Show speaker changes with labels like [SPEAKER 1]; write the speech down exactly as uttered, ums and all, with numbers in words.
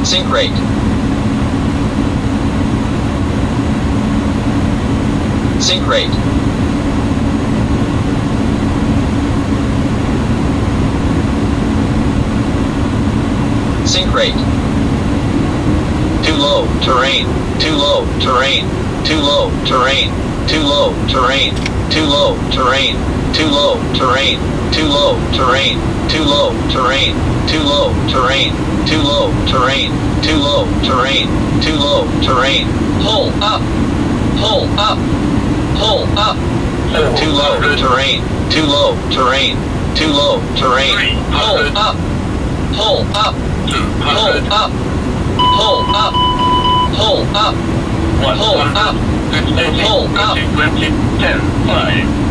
[SPEAKER 1] Sync rate. Sync rate. Sync rate. Too low, terrain. Too low, terrain. Too low, terrain. Too low, terrain. Too low, terrain. Too low, terrain. Too low, terrain. Too low, terrain. Too low, terrain. Too low, terrain. Too low, terrain. Too low, terrain. Pull up. Pull up. Pull up. Too low, terrain. Too low, terrain. Too low, terrain. Pull up. Pull up. Pull up. Pull up. Pull up. Pull up. Pull up.
[SPEAKER 2] ten, five.